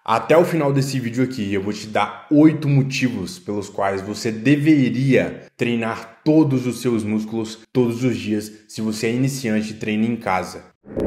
Até o final desse vídeo aqui eu vou te dar 8 motivos pelos quais você deveria treinar todos os seus músculos todos os dias se você é iniciante e treina em casa.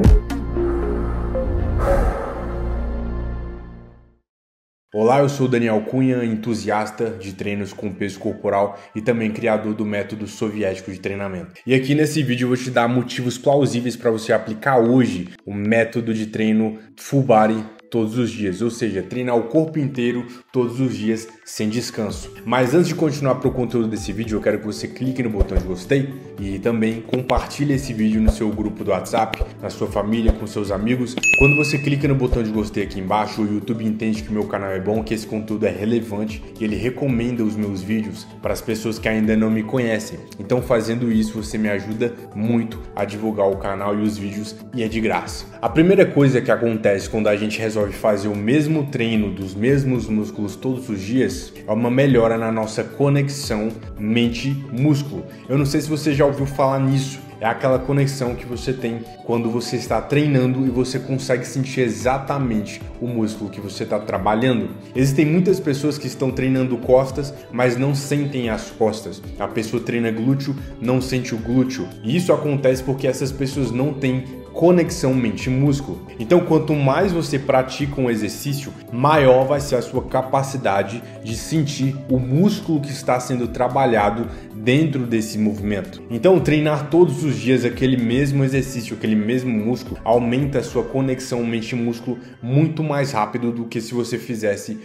Olá, eu sou Daniel Cunha, entusiasta de treinos com peso corporal e também criador do método soviético de treinamento. E aqui nesse vídeo eu vou te dar motivos plausíveis para você aplicar hoje o método de treino Full Body todos os dias, ou seja, treinar o corpo inteiro todos os dias sem descanso. Mas antes de continuar para o conteúdo desse vídeo, eu quero que você clique no botão de gostei e também compartilhe esse vídeo no seu grupo do WhatsApp, na sua família, com seus amigos. Quando você clica no botão de gostei aqui embaixo, o YouTube entende que o meu canal é bom, que esse conteúdo é relevante e ele recomenda os meus vídeos para as pessoas que ainda não me conhecem. Então, fazendo isso, você me ajuda muito a divulgar o canal e os vídeos e é de graça. A primeira coisa que acontece quando a gente resolve fazer o mesmo treino dos mesmos músculos todos os dias é uma melhora na nossa conexão mente-músculo. Eu não sei se você já ouviu falar nisso. É aquela conexão que você tem quando você está treinando e você consegue sentir exatamente o músculo que você está trabalhando. Existem muitas pessoas que estão treinando costas, mas não sentem as costas. A pessoa treina glúteo, não sente o glúteo. E isso acontece porque essas pessoas não têm conexão mente-músculo. Então, quanto mais você pratica um exercício, maior vai ser a sua capacidade de sentir o músculo que está sendo trabalhado dentro desse movimento. Então, treinar todos os dias aquele mesmo exercício, aquele mesmo músculo, aumenta a sua conexão mente-músculo muito mais rápido do que se você fizesse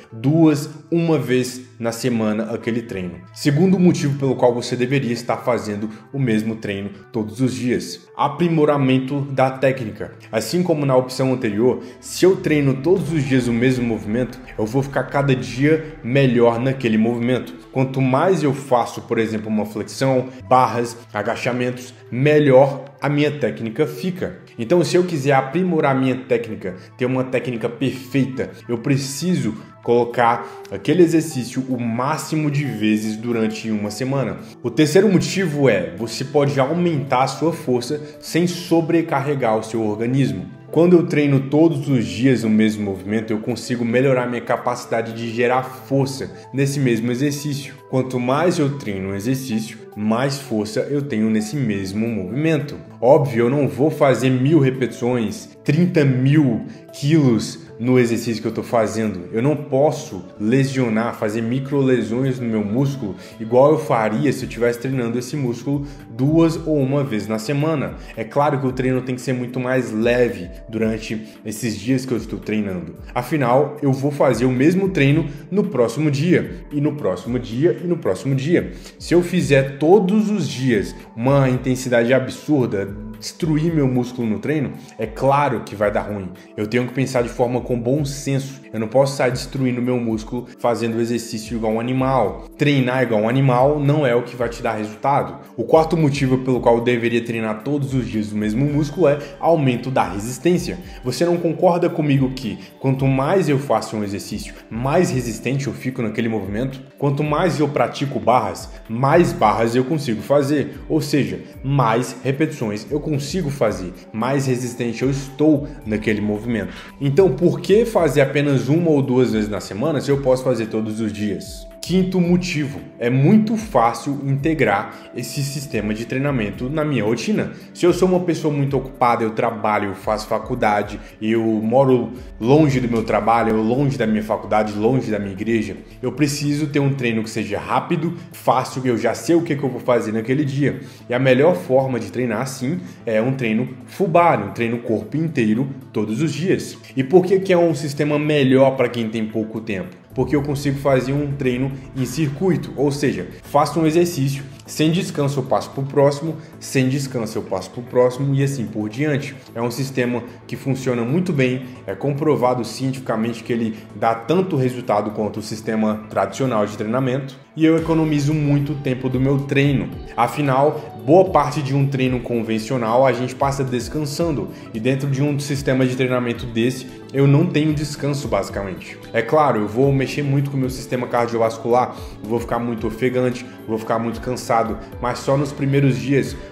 uma vez na semana aquele treino. Segundo motivo pelo qual você deveria estar fazendo o mesmo treino todos os dias: aprimoramento da técnica. Assim como na opção anterior, se eu treino todos os dias o mesmo movimento, eu vou ficar cada dia melhor naquele movimento. Quanto mais eu faço, por exemplo, uma flexão, barras, agachamentos, melhor a minha técnica fica. Então, se eu quiser aprimorar a minha técnica, ter uma técnica perfeita, eu preciso colocar aquele exercício o máximo de vezes durante uma semana. O terceiro motivo é: você pode aumentar a sua força sem sobrecarregar o seu organismo. Quando eu treino todos os dias o mesmo movimento, eu consigo melhorar minha capacidade de gerar força nesse mesmo exercício. Quanto mais eu treino um exercício, mais força eu tenho nesse mesmo movimento. Óbvio, eu não vou fazer 1000 repetições, 30.000 quilos no exercício que eu estou fazendo. Eu não posso lesionar, fazer micro lesões no meu músculo igual eu faria se eu estivesse treinando esse músculo 2 ou uma vez na semana. É claro que o treino tem que ser muito mais leve durante esses dias que eu estou treinando. Afinal, eu vou fazer o mesmo treino no próximo dia, e no próximo dia, e no próximo dia. Se eu fizer todos os dias uma intensidade absurda, destruir meu músculo no treino, é claro que vai dar ruim. Eu tenho que pensar de forma com bom senso. Eu não posso sair destruindo meu músculo fazendo exercício igual um animal. Treinar igual um animal não é o que vai te dar resultado. O quarto motivo pelo qual eu deveria treinar todos os dias o mesmo músculo é aumento da resistência. Você não concorda comigo que quanto mais eu faço um exercício, mais resistente eu fico naquele movimento? Quanto mais eu pratico barras, mais barras eu consigo fazer. Ou seja, mais repetições eu consigo fazer, mais resistente eu estou naquele movimento. Então, por que fazer apenas uma ou duas vezes na semana se eu posso fazer todos os dias? Quinto motivo: é muito fácil integrar esse sistema de treinamento na minha rotina. Se eu sou uma pessoa muito ocupada, eu trabalho, eu faço faculdade, eu moro longe do meu trabalho, longe da minha faculdade, longe da minha igreja, eu preciso ter um treino que seja rápido, fácil, que eu já sei o que eu vou fazer naquele dia. E a melhor forma de treinar assim é um treino full body, um treino corpo inteiro todos os dias. E por que é um sistema melhor para quem tem pouco tempo? Porque eu consigo fazer um treino em circuito, ou seja, faço um exercício, sem descanso eu passo para o próximo, sem descanso eu passo para o próximo e assim por diante. É um sistema que funciona muito bem, é comprovado cientificamente que ele dá tanto resultado quanto o sistema tradicional de treinamento e eu economizo muito tempo do meu treino. Afinal, boa parte de um treino convencional a gente passa descansando e dentro de um sistema de treinamento desse eu não tenho descanso basicamente. É claro, eu vou mexer muito com o meu sistema cardiovascular, vou ficar muito ofegante, vou ficar muito cansado, mas só nos primeiros dias,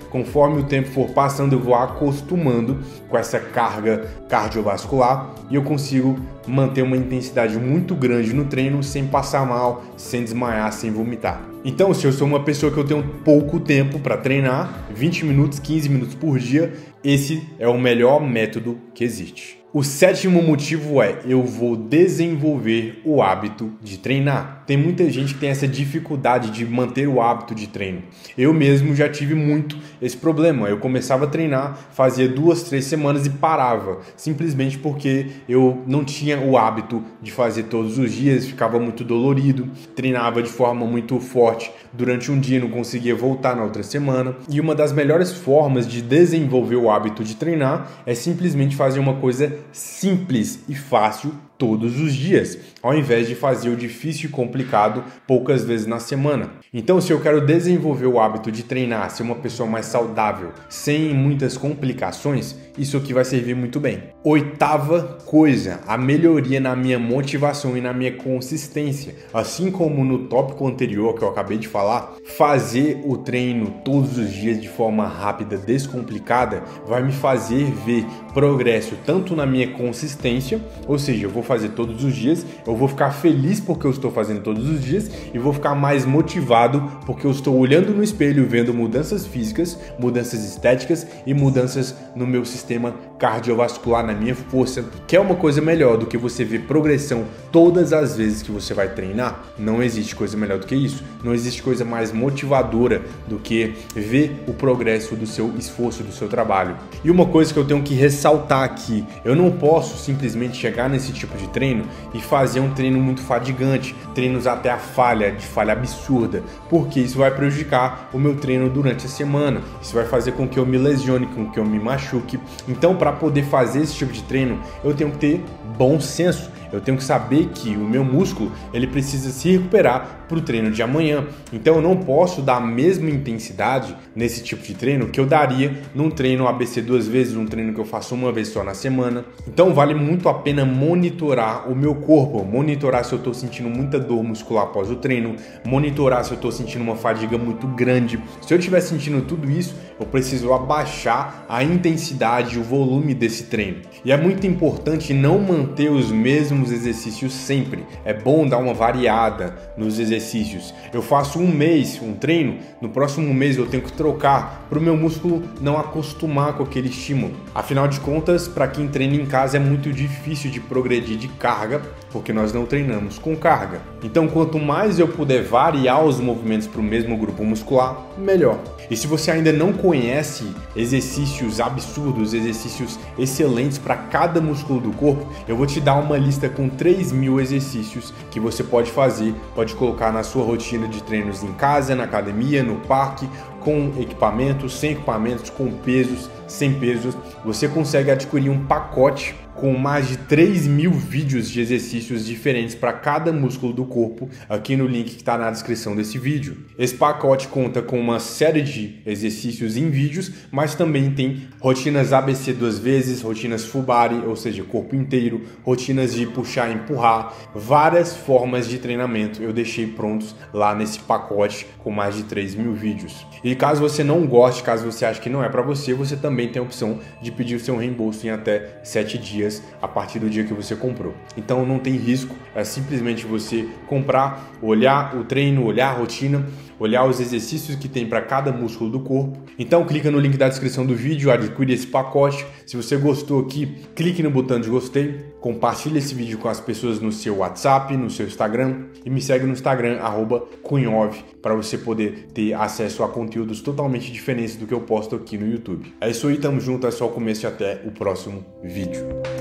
Conforme o tempo for passando, eu vou acostumando com essa carga cardiovascular e eu consigo manter uma intensidade muito grande no treino sem passar mal, sem desmaiar, sem vomitar. Então, se eu sou uma pessoa que eu tenho pouco tempo para treinar, 20 minutos, 15 minutos por dia, esse é o melhor método que existe. O sétimo motivo é: eu vou desenvolver o hábito de treinar. Tem muita gente que tem essa dificuldade de manter o hábito de treino. Eu mesmo já tive muito esse problema. Eu começava a treinar, fazia 2, 3 semanas e parava, simplesmente porque eu não tinha o hábito de fazer todos os dias, ficava muito dolorido, treinava de forma muito forte durante um dia, não conseguia voltar na outra semana. E uma das melhores formas de desenvolver o hábito de treinar é simplesmente fazer uma coisa simples e fácil todos os dias, ao invés de fazer o difícil e complicado poucas vezes na semana. Então, se eu quero desenvolver o hábito de treinar, ser uma pessoa mais saudável, sem muitas complicações, isso aqui vai servir muito bem. Oitava coisa, a melhoria na minha motivação e na minha consistência. Assim como no tópico anterior que eu acabei de falar, fazer o treino todos os dias de forma rápida, descomplicada, vai me fazer ver progresso tanto na minha consistência, ou seja, eu vou fazer todos os dias, eu vou ficar feliz porque eu estou fazendo todos os dias e vou ficar mais motivado porque eu estou olhando no espelho, vendo mudanças físicas, mudanças estéticas e mudanças no meu sistema cardiovascular, na minha força, que é uma coisa melhor do que você ver progressão todas as vezes que você vai treinar. Não existe coisa melhor do que isso. Não existe coisa mais motivadora do que ver o progresso do seu esforço, do seu trabalho. E uma coisa que eu tenho que ressaltar aqui, eu não posso simplesmente chegar nesse tipo de treino e fazer um treino muito fadigante, treinos até a falha, de falha absurda, porque isso vai prejudicar o meu treino durante a semana, isso vai fazer com que eu me lesione, com que eu me machuque. Então, para poder fazer esse tipo de treino, eu tenho que ter bom senso. Eu tenho que saber que o meu músculo ele precisa se recuperar para o treino de amanhã. Então eu não posso dar a mesma intensidade nesse tipo de treino que eu daria num treino ABC 2 vezes, um treino que eu faço uma vez só na semana. Então vale muito a pena monitorar o meu corpo, monitorar se eu estou sentindo muita dor muscular após o treino, monitorar se eu estou sentindo uma fadiga muito grande. Se eu estiver sentindo tudo isso, eu preciso abaixar a intensidade e o volume desse treino. E é muito importante não manter os mesmos exercícios sempre. É bom dar uma variada nos exercícios. Eu faço um mês um treino, no próximo mês eu tenho que trocar para o meu músculo não acostumar com aquele estímulo. Afinal de contas, para quem treina em casa é muito difícil de progredir de carga, porque nós não treinamos com carga. Então, quanto mais eu puder variar os movimentos para o mesmo grupo muscular, melhor. E se você ainda não conhece exercícios absurdos, exercícios excelentes para cada músculo do corpo, eu vou te dar uma lista com 3.000 exercícios que você pode fazer, pode colocar na sua rotina de treinos em casa, na academia, no parque, com equipamentos, sem equipamentos, com pesos, sem pesos. Você consegue adquirir um pacote com mais de 3.000 vídeos de exercícios diferentes para cada músculo do corpo, aqui no link que está na descrição desse vídeo. Esse pacote conta com uma série de exercícios em vídeos, mas também tem rotinas ABC 2 vezes, rotinas full body, ou seja, corpo inteiro, rotinas de puxar e empurrar, várias formas de treinamento eu deixei prontos lá nesse pacote com mais de 3.000 vídeos. E caso você não goste, caso você ache que não é para você, você também tem a opção de pedir o seu reembolso em até 7 dias a partir do dia que você comprou. Então não tem risco, é simplesmente você comprar, olhar o treino, olhar a rotina, olhar os exercícios que tem para cada músculo do corpo. Então clica no link da descrição do vídeo, adquire esse pacote. Se você gostou aqui, clique no botão de gostei, compartilhe esse vídeo com as pessoas no seu WhatsApp, no seu Instagram e me segue no Instagram @Cunhov para você poder ter acesso a conteúdos totalmente diferentes do que eu posto aqui no YouTube. É isso aí, tamo junto, é só o começo e até o próximo vídeo.